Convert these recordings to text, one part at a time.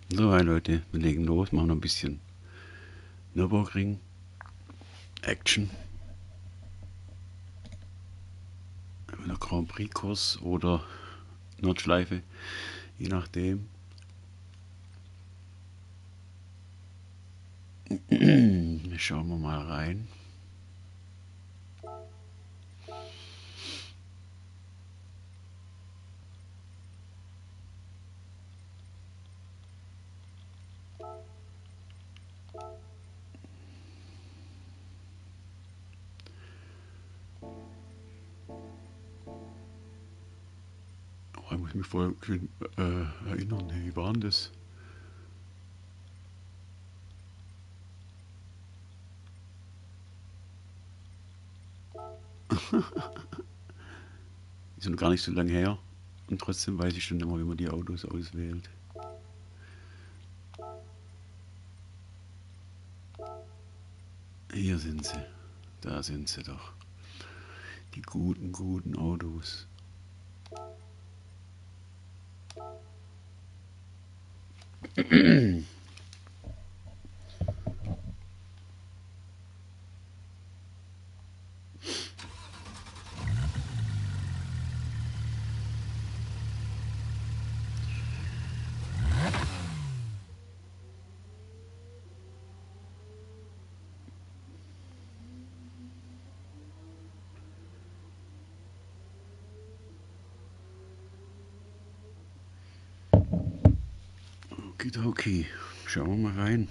So, hi Leute, wir legen los, machen noch ein bisschen Nürburgring, Action, entweder Grand Prix Kurs oder Nordschleife, je nachdem. Schauen wir mal rein. Oh, ich muss mich vorher erinnern, wie war denn das? Ist noch gar nicht so lange her und trotzdem weiß ich schon immer, wie man die Autos auswählt. Hier sind sie, da sind sie doch. Die guten Autos. Okay, schauen wir mal rein.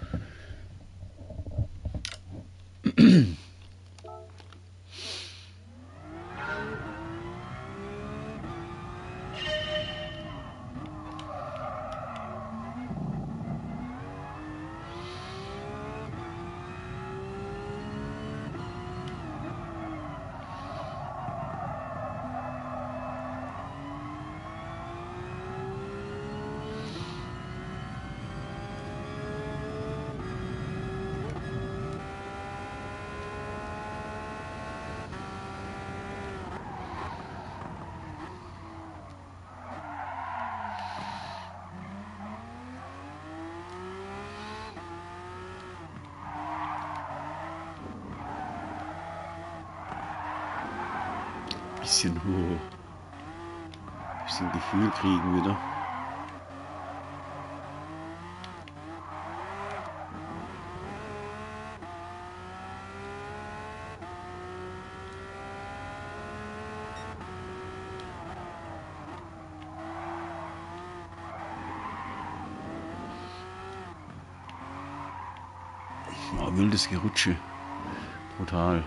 Bisschen hoch. Bisschen Gefühl kriegen wieder. Oh, wildes Gerutsche. Brutal.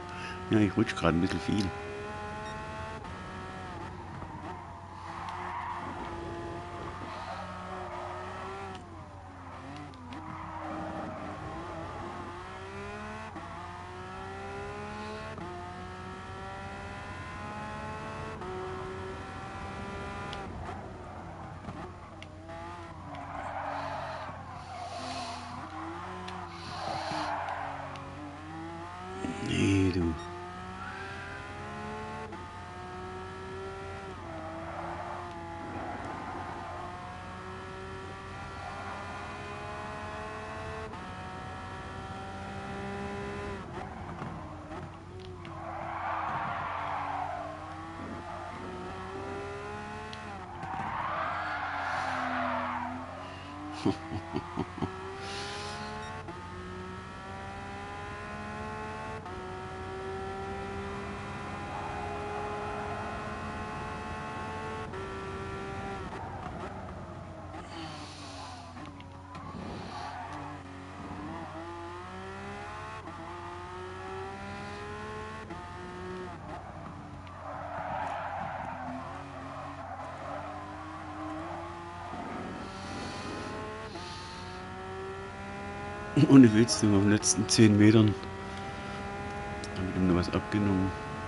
Ja, ich rutsche gerade ein bisschen viel. du. Ohne Witz, in den letzten 10 Metern habe ich ihm noch was abgenommen.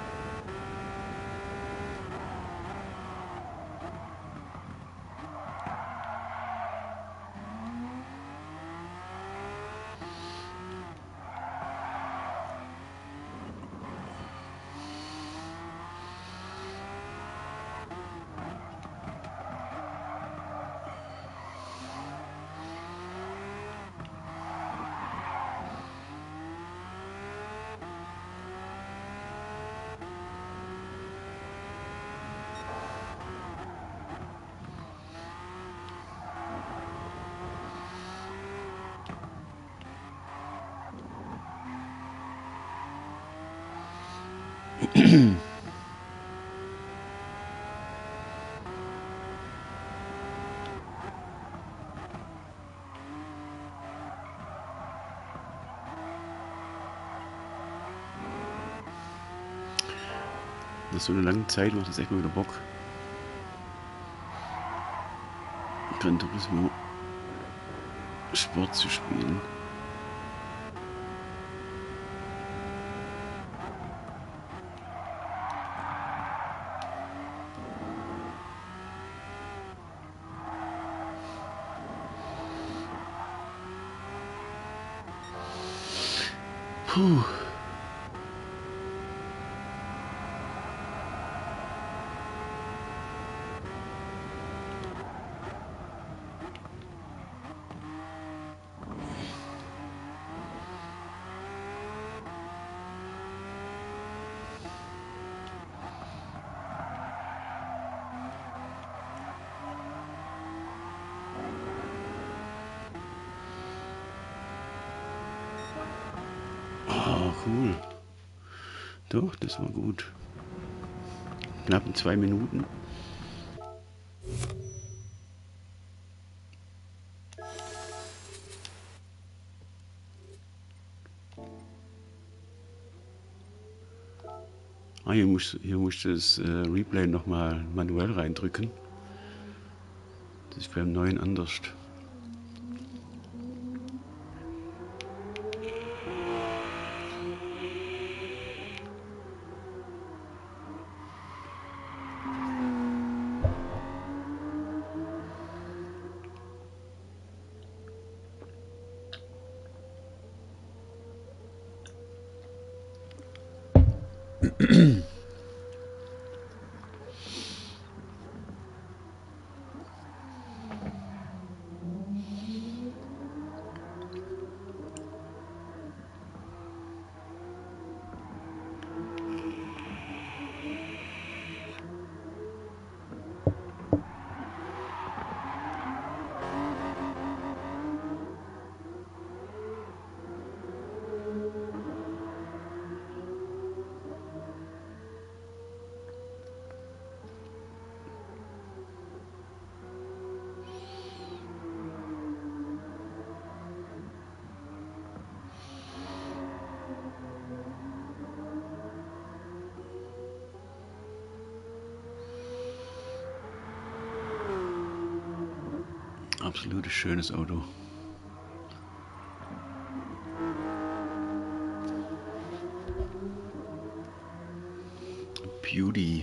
Nach so einer langen Zeit macht das echt mal wieder Bock. Gran Turismo Sport zu spielen. Puh. Ah, cool. Doch, das war gut. Knapp in 2 Minuten. Ah, hier musst du das Replay nochmal manuell reindrücken. Das ist beim neuen anders. Absolutes schönes Auto. Beauty.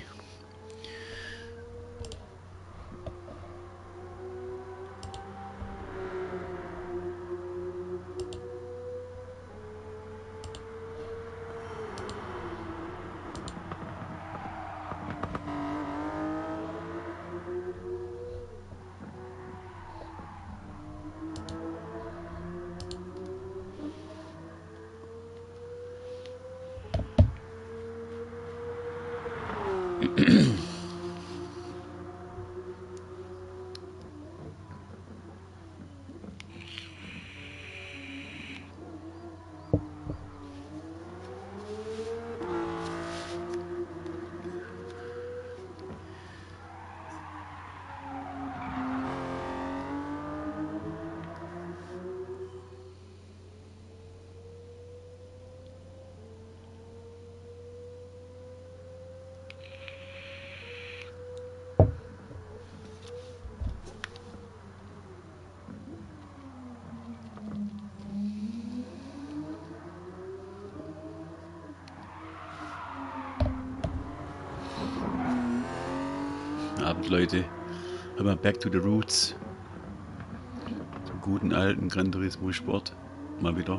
Abend, Leute. Aber back to the roots. Zum guten alten Gran Turismo Sport. Mal wieder.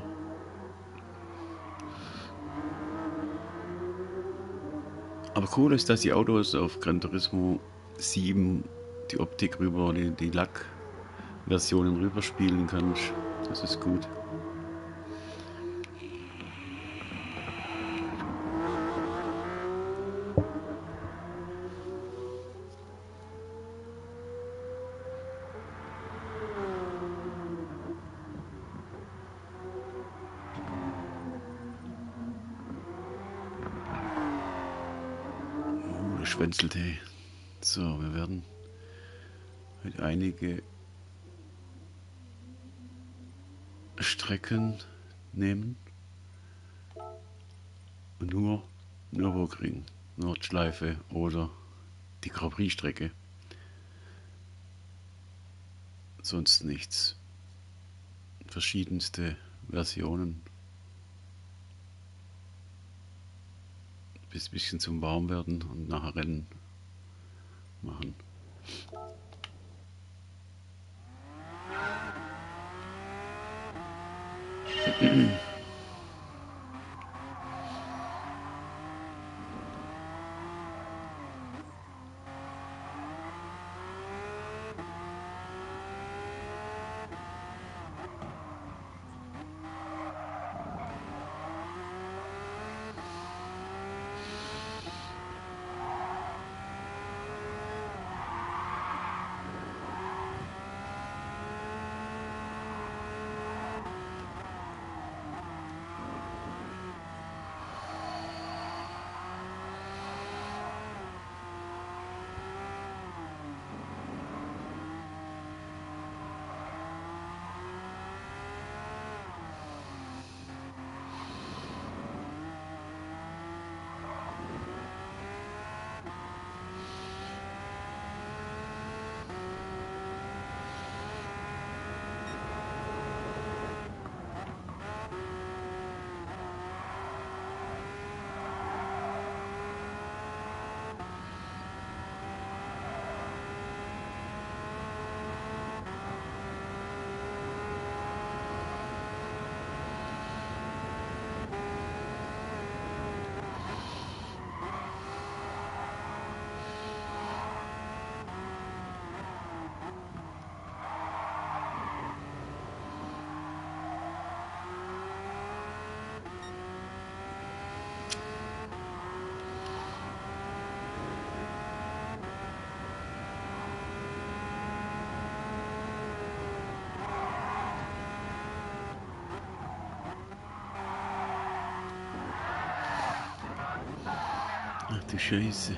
Aber cool ist, dass die Autos auf Gran Turismo 7 die Optik rüber, die Lackversionen rüberspielen kannst. Das ist gut. Geschwänzelt, hey. So, wir werden heute einige Strecken nehmen und nur Nürburgring, Nordschleife oder die Grand Prix Strecke. Sonst nichts. Verschiedenste Versionen. Bis ein bisschen zum Warmwerden und nachher Rennen machen. Ach du Scheiße.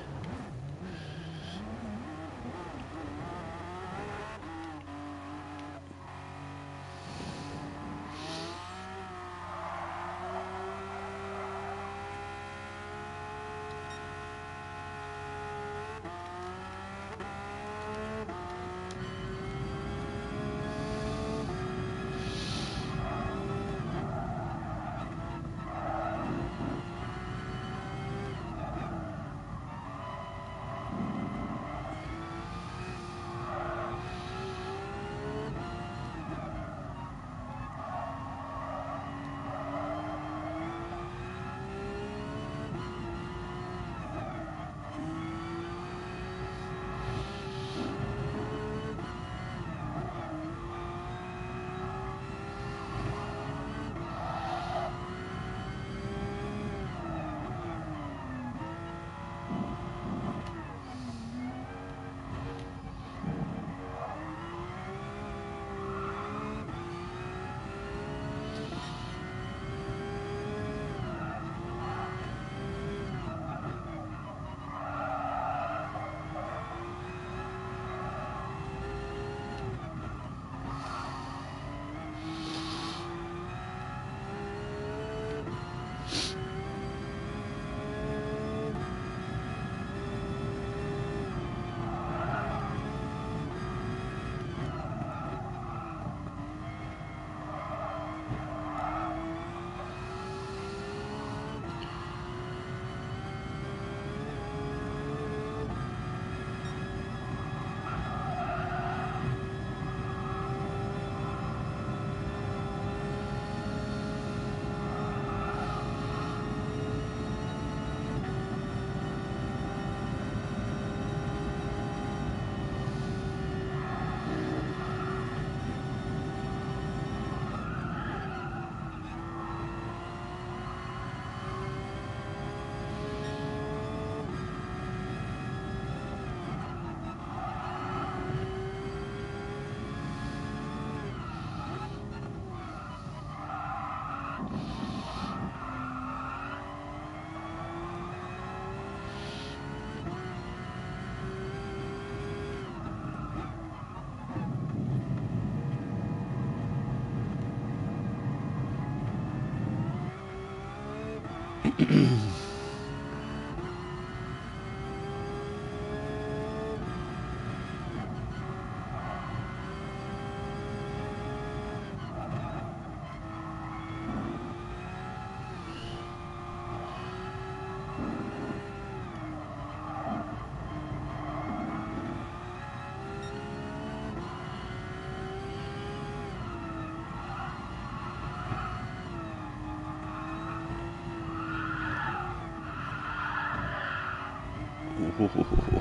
Ohohoho.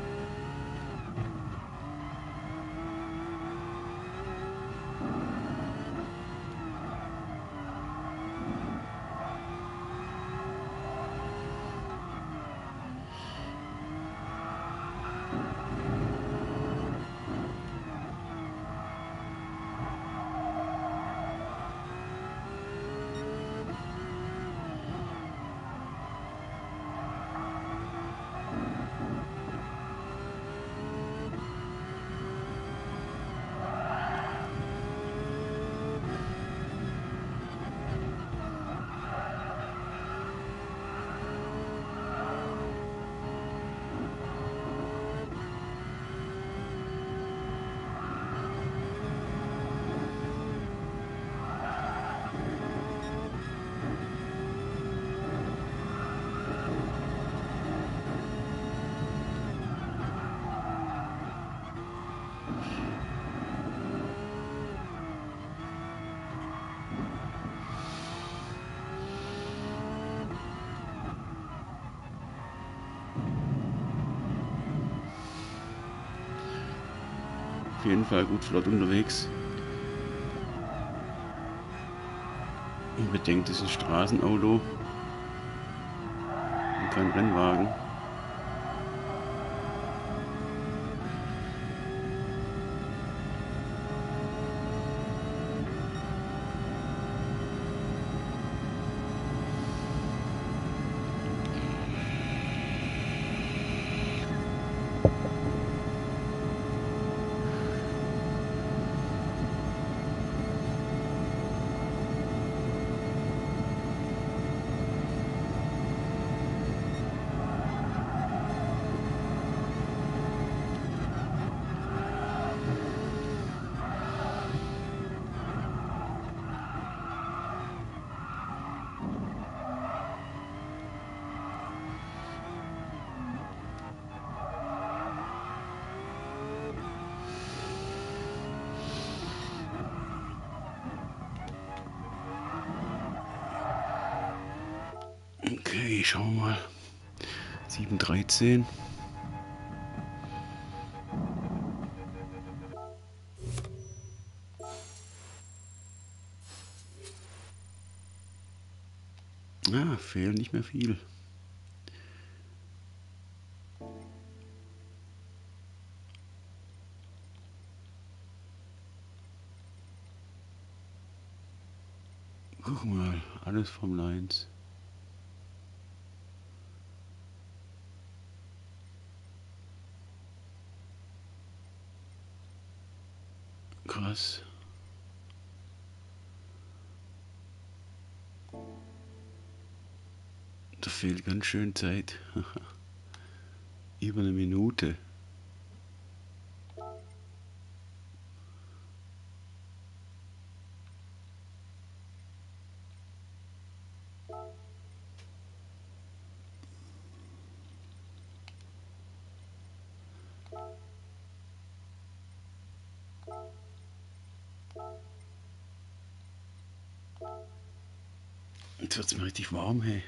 Auf jeden Fall gut flott unterwegs. Und bedenkt, es ist ein Straßenauto und kein Rennwagen. Okay, schauen wir mal. 7:13. Ah, fehlen nicht mehr viel. Guck mal, alles Formel 1. Krass. Da fehlt ganz schön Zeit. Über eine Minute. Jetzt wird es mir richtig warm, hey.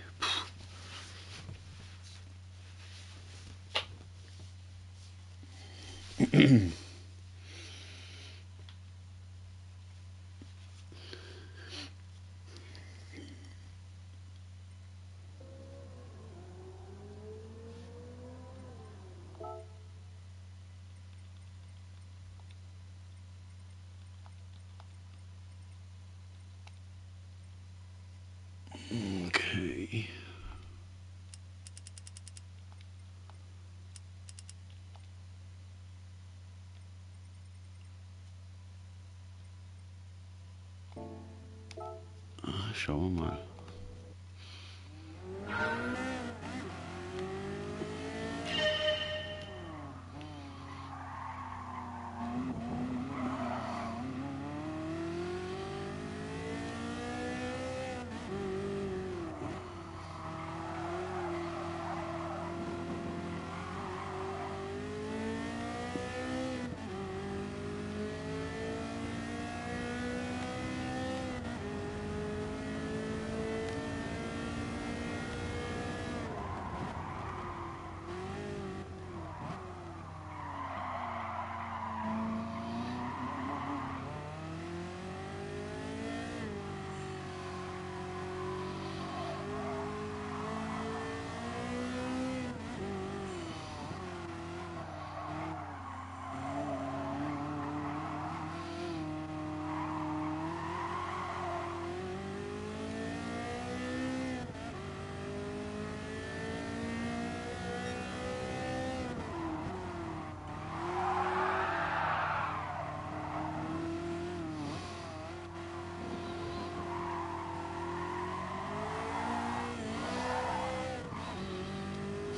Okay. Schauen wir mal.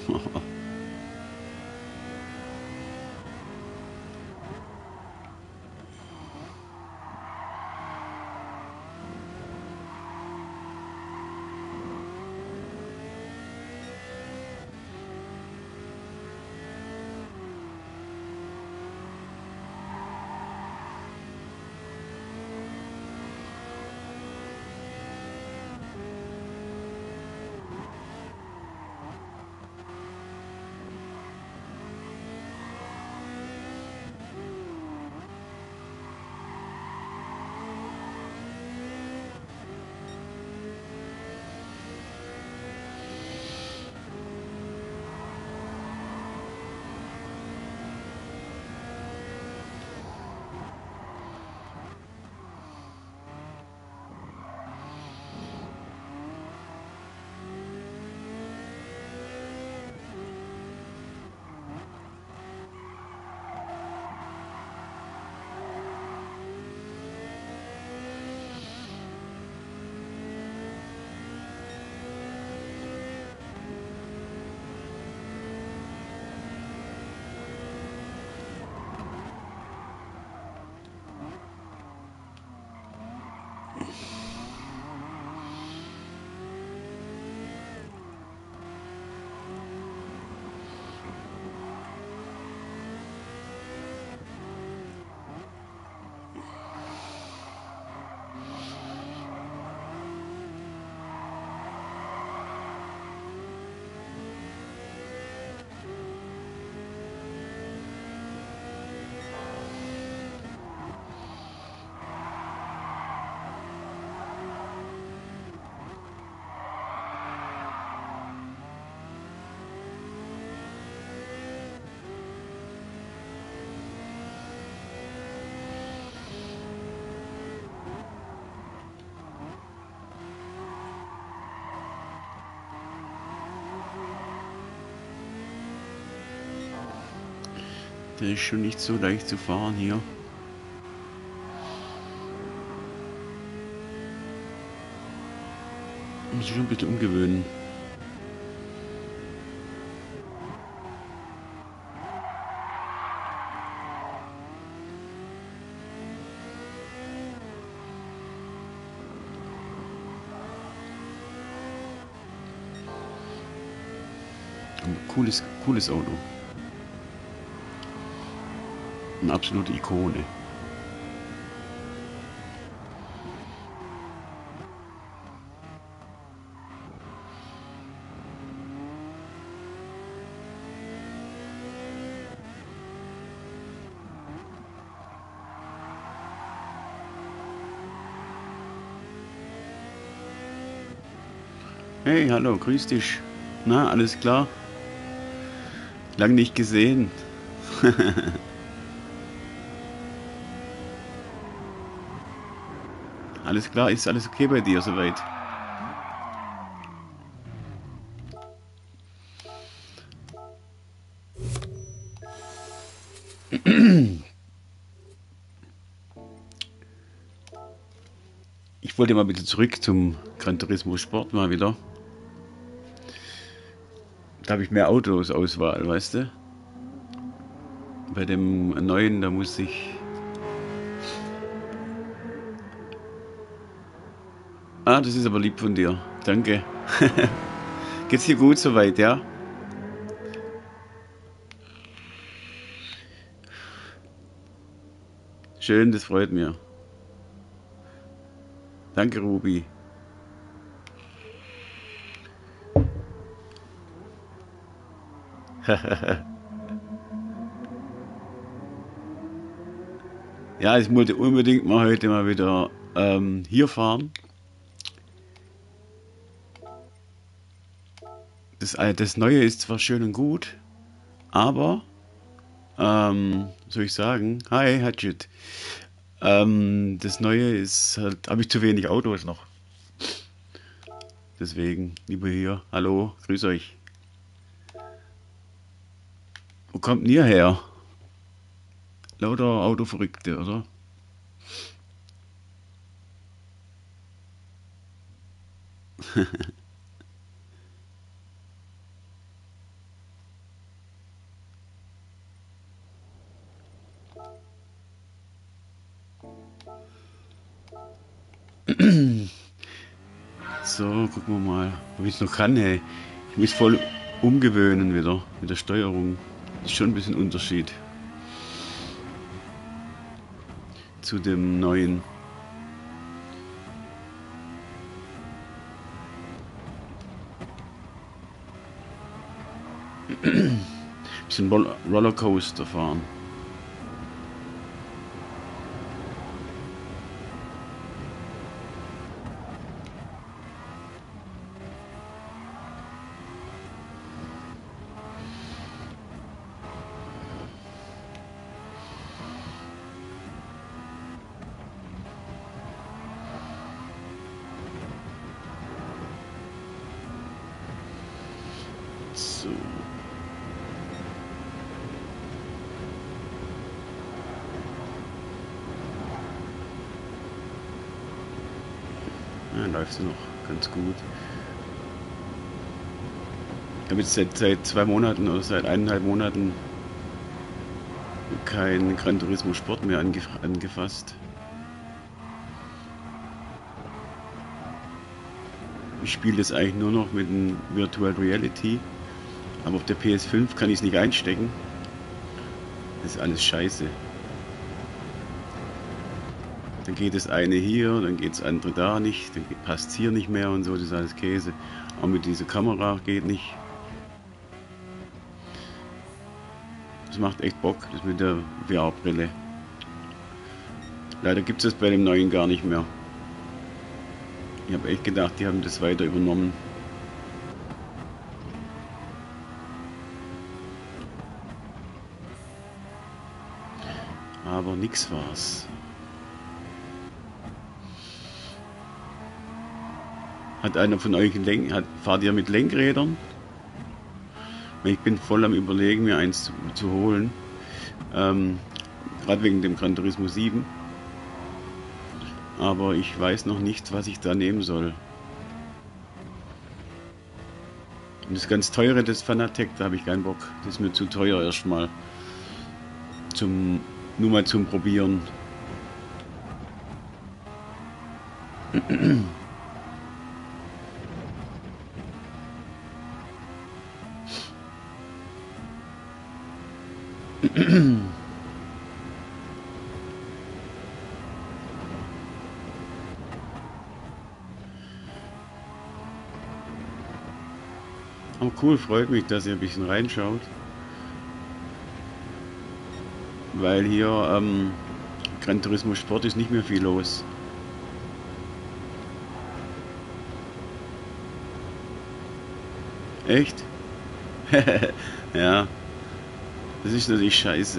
Der ist schon nicht so leicht zu fahren hier. Muss ich schon ein bisschen umgewöhnen. Cooles Auto. Eine absolute Ikone. Hey, hallo, grüß dich. Na, alles klar? Lang nicht gesehen. Alles klar, ist alles okay bei dir soweit? Ich wollte mal wieder zurück zum Gran Turismo Sport mal wieder. Da habe ich mehr Autos Auswahl, weißt du? Bei dem neuen, da muss ich... Ah, das ist aber lieb von dir. Danke. Geht's dir gut soweit, ja? Schön, das freut mir. Danke, Ruby. Ja, ich wollte unbedingt mal heute mal wieder hier fahren. Das Neue ist zwar schön und gut, aber, soll ich sagen, hi, Hatchet. Das Neue ist halt, habe ich zu wenig Autos noch. Deswegen, lieber hier, hallo, grüß euch. Wo kommt denn ihr her? Lauter Autoverrückte, oder? So, gucken wir mal, ob ich es noch kann, hey. Ich muss voll umgewöhnen wieder mit der Steuerung. Ist schon ein bisschen Unterschied zu dem neuen. Bisschen Rollercoaster fahren. So. Ja, läuft sie noch ganz gut. Ich habe jetzt seit 2 Monaten oder seit 1,5 Monaten kein Gran Turismo Sport mehr angefasst. Ich spiele das eigentlich nur noch mit dem Virtual Reality, aber auf der PS5 kann ich es nicht einstecken. Das ist alles scheiße. Dann geht das eine hier, dann geht das andere da nicht, dann passt es hier nicht mehr und so, das ist alles Käse. Auch mit dieser Kamera geht nicht. Das macht echt Bock, das mit der VR-Brille. Leider gibt es das bei dem neuen gar nicht mehr. Ich habe echt gedacht, die haben das weiter übernommen. Aber nix war's. Hat einer von euch fahrt ihr mit Lenkrädern? Ich bin voll am Überlegen, mir eins zu holen. Gerade wegen dem Gran Turismo 7. Aber ich weiß noch nicht, was ich da nehmen soll. Und das ganz teure, das Fanatec, da habe ich keinen Bock. Das ist mir zu teuer erstmal. Nur mal zum Probieren. Oh cool, freut mich, dass ihr ein bisschen reinschaut. Weil hier Gran Turismo Sport ist nicht mehr viel los. Echt? Ja, das ist natürlich scheiße.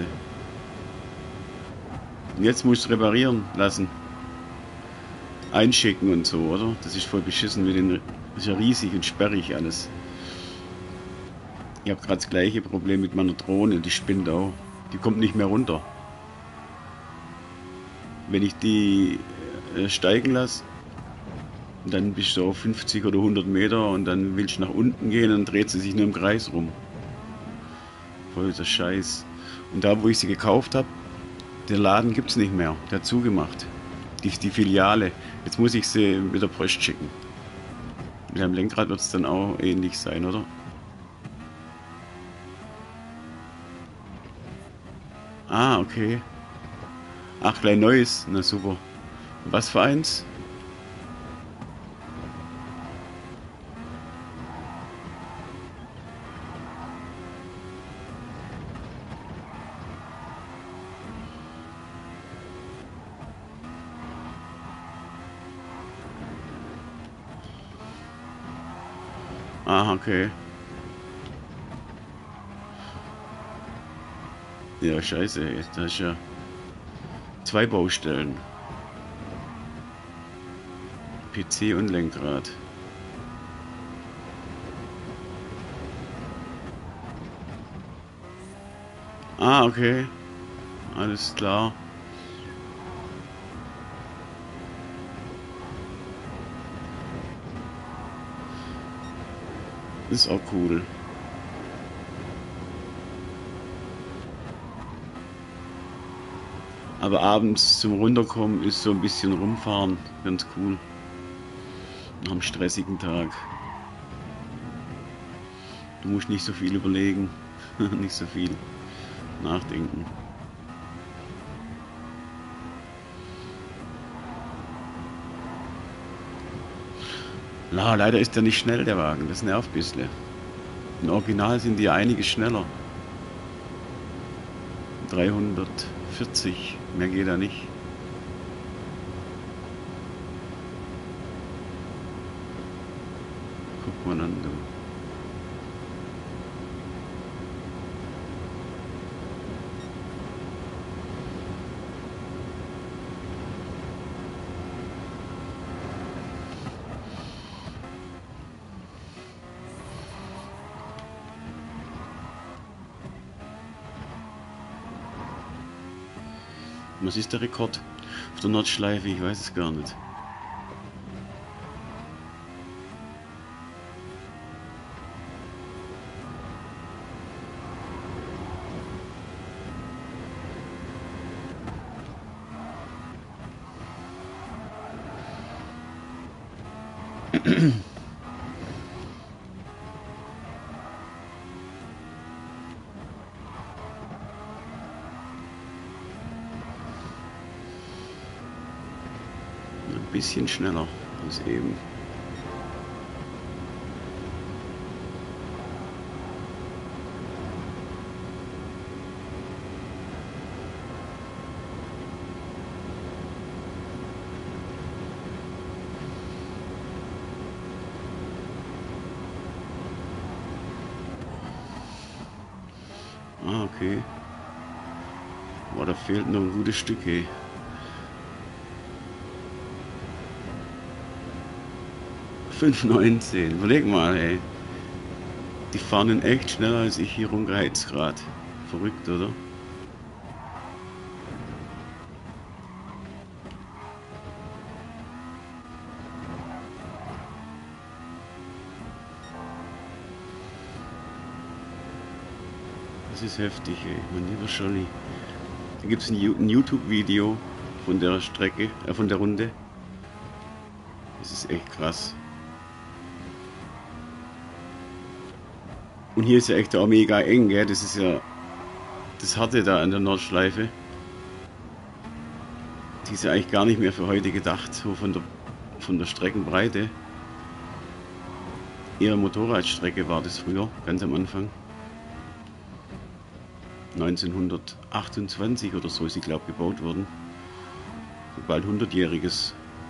Und jetzt musst du reparieren lassen. Einschicken und so, oder? Das ist voll beschissen mit den. Das ist ja riesig und sperrig alles. Ich habe gerade das gleiche Problem mit meiner Drohne, die spinnt auch. Die kommt nicht mehr runter. Wenn ich die steigen lasse, dann bist du auf 50 oder 100 Meter und dann willst du nach unten gehen und dreht sie sich nur im Kreis rum. Voll der Scheiß. Und da, wo ich sie gekauft habe, der Laden gibt es nicht mehr. Der hat zugemacht. Die Filiale. Jetzt muss ich sie mit der Post schicken. Mit einem Lenkrad wird es dann auch ähnlich sein, oder? Ah, okay. Ach, gleich neues. Na super. Was für eins? Ah, okay. Ja, scheiße. Da ist ja 2 Baustellen. PC und Lenkrad. Ah, okay. Alles klar. Ist auch cool. Aber abends zum Runterkommen ist so ein bisschen rumfahren ganz cool. Nach einem stressigen Tag. Du musst nicht so viel überlegen, nicht so viel nachdenken. Na, leider ist der nicht schnell, der Wagen. Das nervt ein bisschen. Im Original sind die einiges schneller. 340, mehr geht da nicht. Guck mal an, du. Was ist der Rekord auf der Nordschleife? Ich weiß es gar nicht. Ein bisschen schneller als eben. Ah, okay. Boah, da fehlt noch ein gutes Stück, ey. 5,19. Überleg mal, ey. Die fahren echt schneller als ich hier rumgeheizt gerade. Verrückt, oder? Das ist heftig, ey. Mein lieber Scholli. Da gibt es ein YouTube-Video von der Strecke, von der Runde. Das ist echt krass. Und hier ist ja echt auch mega eng, gell? Das ist ja das Harte da an der Nordschleife. Die ist ja eigentlich gar nicht mehr für heute gedacht, so von der Streckenbreite. Eher Motorradstrecke war das früher, ganz am Anfang. 1928 oder so ist sie, glaube ich, gebaut worden. Bald 100-jähriges.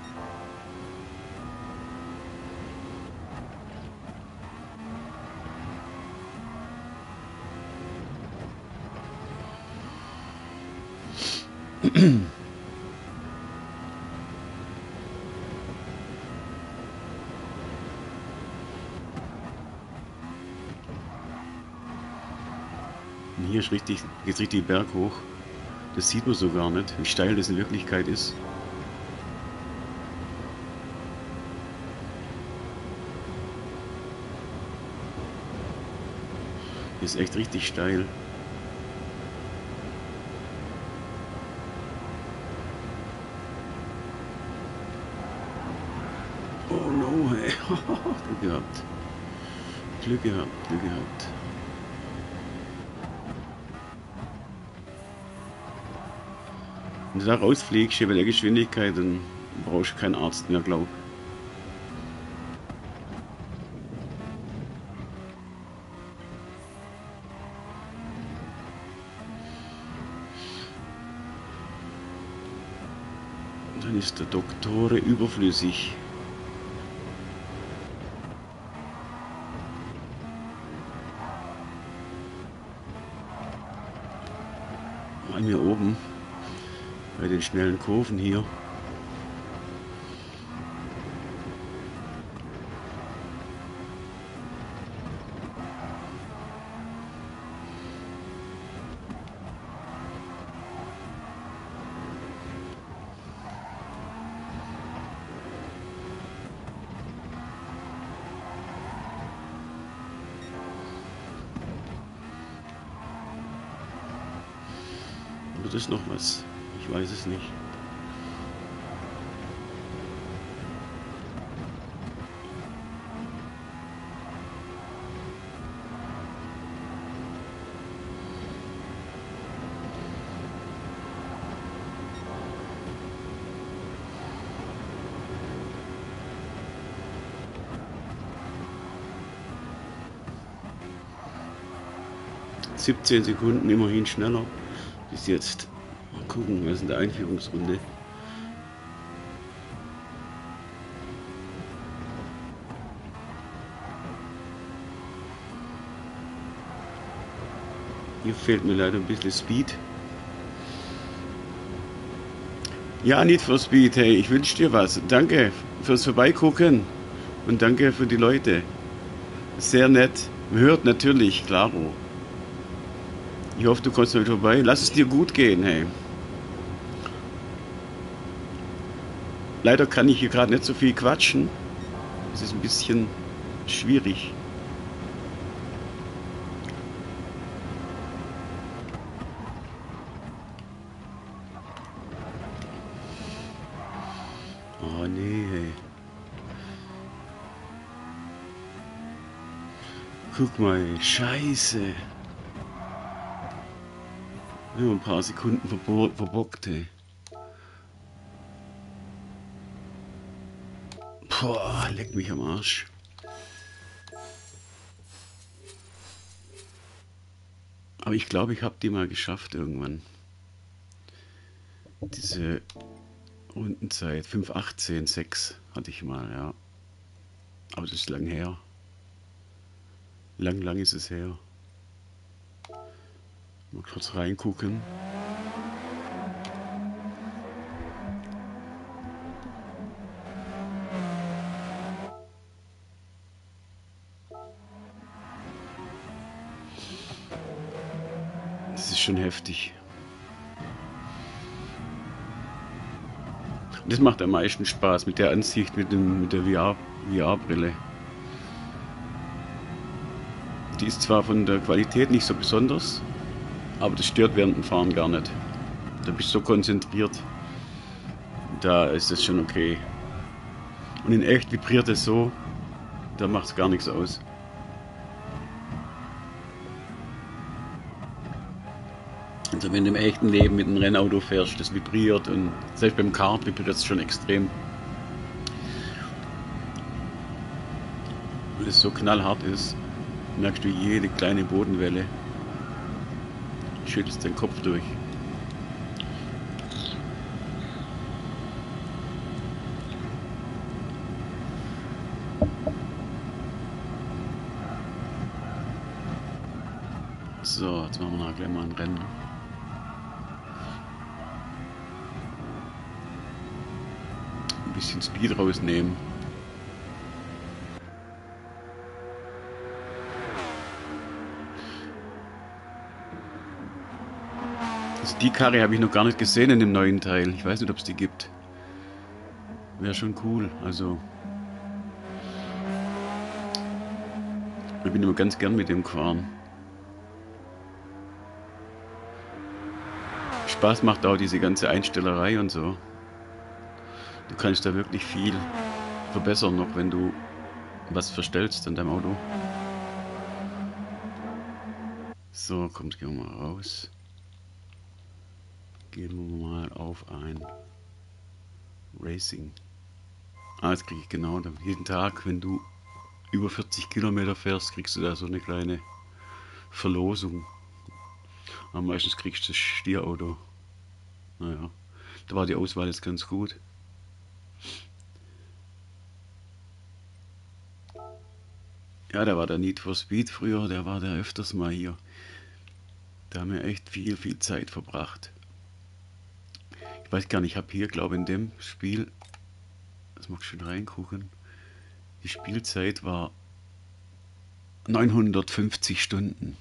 Und hier ist geht's richtig Berg hoch. Das sieht man so gar nicht, wie steil das in Wirklichkeit ist. Hier ist echt richtig steil. Oh no, hey. Glück gehabt. Glück gehabt, Glück gehabt. Wenn du da rausfliegst, hier bei der Geschwindigkeit, dann brauchst du keinen Arzt mehr, glaub. Dann ist der Doktore überflüssig. An mir oben. Bei den schnellen Kurven hier. Oder ist noch was? Ich weiß es nicht. 17 Sekunden, immerhin schneller. Bis jetzt. Mal gucken, was ist in der Einführungsrunde. Hier fehlt mir leider ein bisschen Speed. Ja, Need for Speed, hey, ich wünsche dir was. Danke fürs Vorbeigucken und danke für die Leute. Sehr nett. Man hört natürlich, klaro. Ich hoffe, du kommst heute vorbei. Lass es dir gut gehen, hey. Leider kann ich hier gerade nicht so viel quatschen. Es ist ein bisschen schwierig. Oh nee, hey. Guck mal, Scheiße. Nur ein paar Sekunden verbockt, ey. Boah, leck mich am Arsch. Aber ich glaube, ich habe die mal geschafft irgendwann. Diese Rundenzeit 5:18,6 hatte ich mal, ja. Aber das ist lang her. Lang ist es her. Mal kurz reingucken. Das ist schon heftig. Und das macht am meisten Spaß mit der Ansicht, mit der VR-Brille. Die ist zwar von der Qualität nicht so besonders, aber das stört während dem Fahren gar nicht. Da bist du so konzentriert. Da ist das schon okay. Und in echt vibriert es so, da macht es gar nichts aus. Also wenn du im echten Leben mit einem Rennauto fährst, das vibriert und selbst beim Kart vibriert es schon extrem. Weil es so knallhart ist, merkst du jede kleine Bodenwelle. Schüttelst den Kopf durch. So, jetzt machen wir noch gleich mal ein Rennen. Ein bisschen Speed rausnehmen. Also die Karre habe ich noch gar nicht gesehen in dem neuen Teil. Ich weiß nicht, ob es die gibt. Wäre schon cool. Also ich bin immer ganz gern mit dem gefahren. Spaß macht auch diese ganze Einstellerei und so. Du kannst da wirklich viel verbessern noch, wenn du was verstellst an deinem Auto. So, kommt, gehen wir mal raus. Gehen wir mal auf ein Racing. Ah, jetzt kriege ich genau, jeden Tag, wenn du über 40 Kilometer fährst, kriegst du da so eine kleine Verlosung. Aber meistens kriegst du das Stierauto. Naja, da war die Auswahl jetzt ganz gut. Ja, da war der Need for Speed früher, der war da öfters mal hier. Da haben wir echt viel Zeit verbracht. Ich weiß gar nicht, ich habe hier, glaube ich, in dem Spiel, das mag ich schon reingucken, die Spielzeit war 950 Stunden.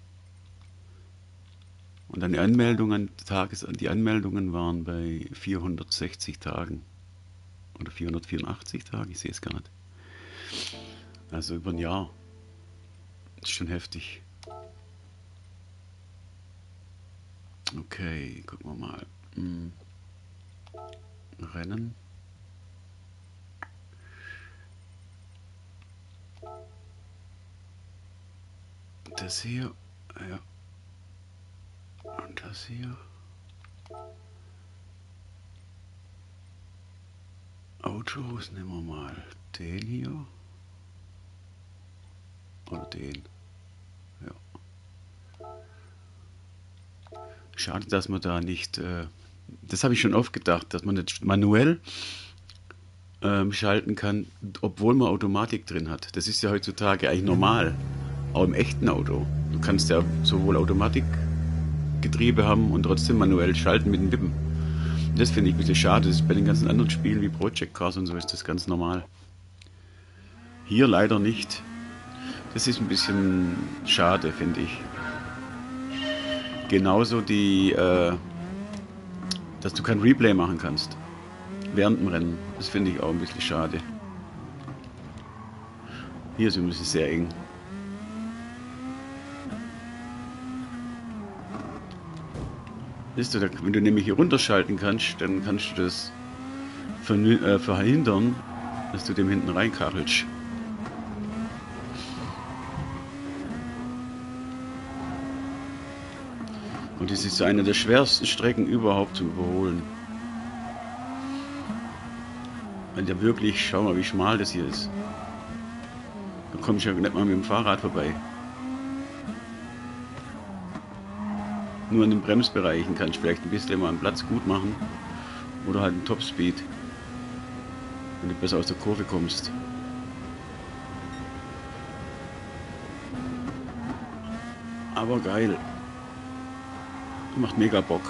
Und dann die Anmeldungen, die Anmeldungen waren bei 460 Tagen. Oder 484 Tagen, ich sehe es gar nicht. Also über ein Jahr. Das ist schon heftig. Okay, gucken wir mal. Rennen. Das hier. Ja. Und das hier. Autos, nehmen wir mal den hier. Oder den. Ja. Schade, dass man da nicht, das habe ich schon oft gedacht, dass man nicht manuell schalten kann, obwohl man Automatik drin hat. Das ist ja heutzutage eigentlich normal, auch im echten Auto. Du kannst ja sowohl Automatikgetriebe haben und trotzdem manuell schalten mit den Wippen. Das finde ich ein bisschen schade. Das ist bei den ganzen anderen Spielen wie Project Cars und so ist das ganz normal. Hier leider nicht. Das ist ein bisschen schade, finde ich. Genauso dass du kein Replay machen kannst während dem Rennen. Das finde ich auch ein bisschen schade. Hier ist es sehr eng. Wenn du nämlich hier runterschalten kannst, dann kannst du das verhindern, dass du dem hinten reinkachelst. Und das ist eine der schwersten Strecken überhaupt zum Überholen. Weil der wirklich, schau mal, wie schmal das hier ist. Da komme ich ja nicht mal mit dem Fahrrad vorbei. Nur in den Bremsbereichen kannst du vielleicht ein bisschen mal einen Platz gut machen. Oder halt einen Topspeed. Wenn du besser aus der Kurve kommst. Aber geil. Macht mega Bock.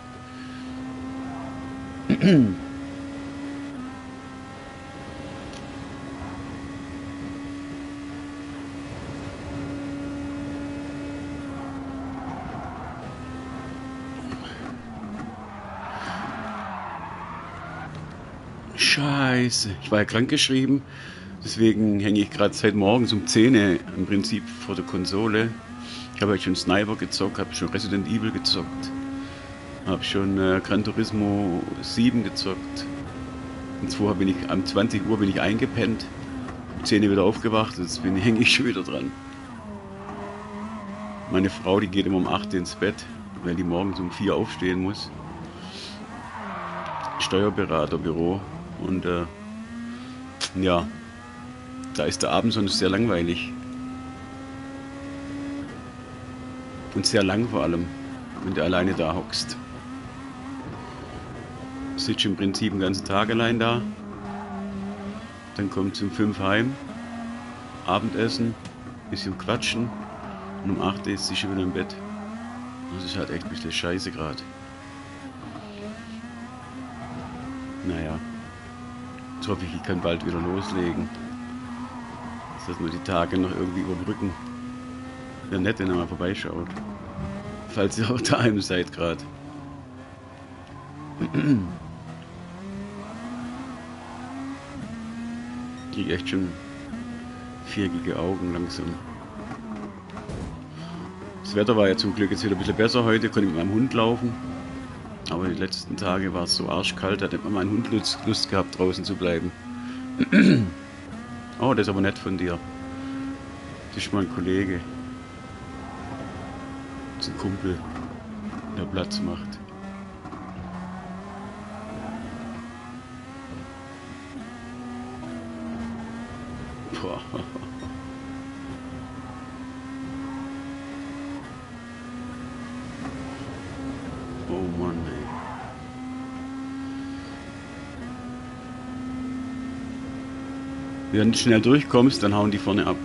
Scheiße. Ich war ja krankgeschrieben. Deswegen hänge ich gerade seit morgens um 10 Uhr im Prinzip vor der Konsole. Ich habe schon Sniper gezockt, habe schon Resident Evil gezockt, habe schon Gran Turismo 7 gezockt. Und zwar um 20 Uhr bin ich eingepennt, um 10 Uhr wieder aufgewacht, jetzt hänge ich schon wieder dran. Meine Frau, die geht immer um 8 Uhr ins Bett, weil die morgens um 4 Uhr aufstehen muss. Steuerberaterbüro und ja, da ist der Abend sonst sehr langweilig. Und sehr lang vor allem, wenn du alleine da hockst. Sitzt im Prinzip den ganzen Tag allein da. Dann kommt um 5 heim, Abendessen, bisschen quatschen und um 8 ist sie schon wieder im Bett. Das ist halt echt ein bisschen scheiße gerade. Naja, jetzt hoffe ich kann bald wieder loslegen. Dass wir die Tage noch irgendwie überbrücken. Wäre nett, wenn ihr mal vorbeischaut. Falls ihr auch daheim seid gerade. Ich kriege echt schon viereckige Augen langsam. Das Wetter war ja zum Glück jetzt wieder ein bisschen besser heute, konnte ich mit meinem Hund laufen. Aber die letzten Tage war es so arschkalt, da hat immer mein Hund Lust gehabt, draußen zu bleiben. Oh, das ist aber nett von dir. Das ist mein Kollege. Das ist ein Kumpel, der Platz macht. Boah. Oh Mann, ey. Wenn du schnell durchkommst, dann hauen die vorne ab.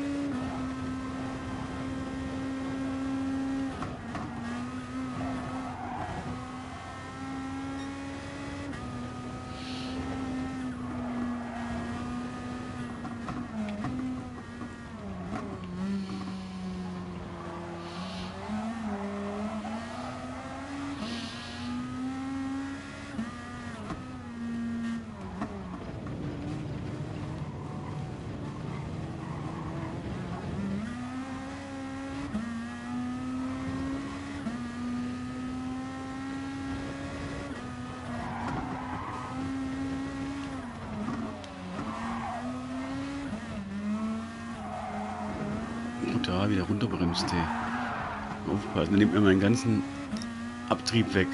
Da wieder runterbremst, ey. Aufpassen, dann nimmt mir meinen ganzen Abtrieb weg.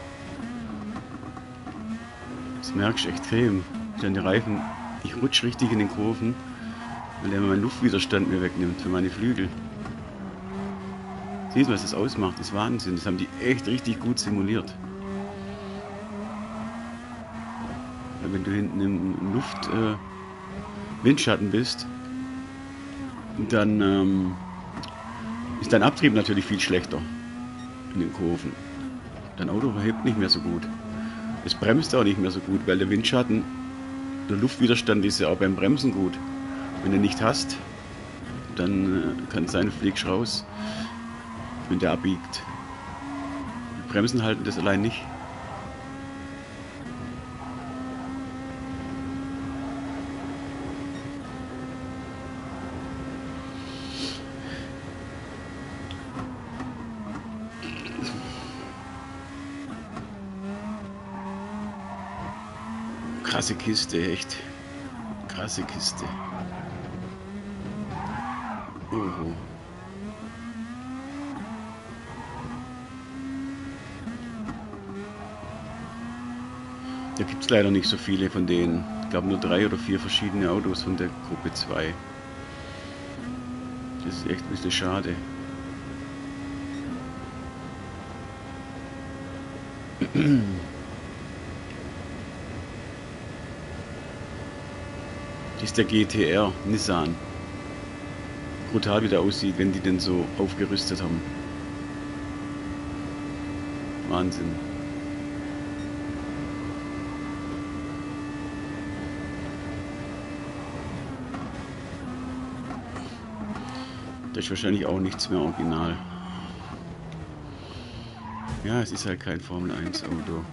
Das merkst du extrem. Denn die Reifen, ich rutsche richtig in den Kurven, weil der meinen Luftwiderstand mir wegnimmt für meine Flügel. Siehst du, was das ausmacht? Das ist Wahnsinn. Das haben die echt richtig gut simuliert. Weil wenn du hinten im Windschatten bist, dann ist dein Abtrieb natürlich viel schlechter in den Kurven. Dein Auto hebt nicht mehr so gut. Es bremst auch nicht mehr so gut, weil der Windschatten, der Luftwiderstand ist ja auch beim Bremsen gut. Wenn du nicht hast, dann kann es sein, du fliegst raus, wenn der abbiegt. Die Bremsen halten das allein nicht. Krasse Kiste, echt. Krasse Kiste. Oho. Da gibt es leider nicht so viele von denen. Ich glaube nur 3 oder 4 verschiedene Autos von der Gruppe 2. Das ist echt ein bisschen schade. Das ist der GTR Nissan. Brutal wie der aussieht, wenn die den so aufgerüstet haben. Wahnsinn. Das ist wahrscheinlich auch nichts mehr original. Ja, es ist halt kein Formel 1 Auto.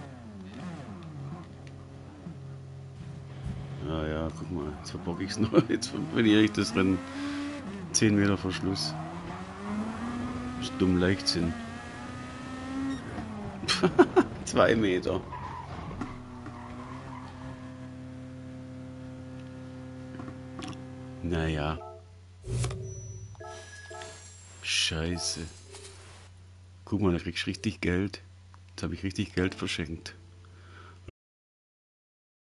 Ja, ja, guck mal, jetzt verbocke ich es noch. Jetzt verliere ich das Rennen. 10 Meter vor Schluss. Das ist dumm Leichtsinn. 2 Meter. Naja. Scheiße. Guck mal, da kriegst du richtig Geld. Jetzt habe ich richtig Geld verschenkt.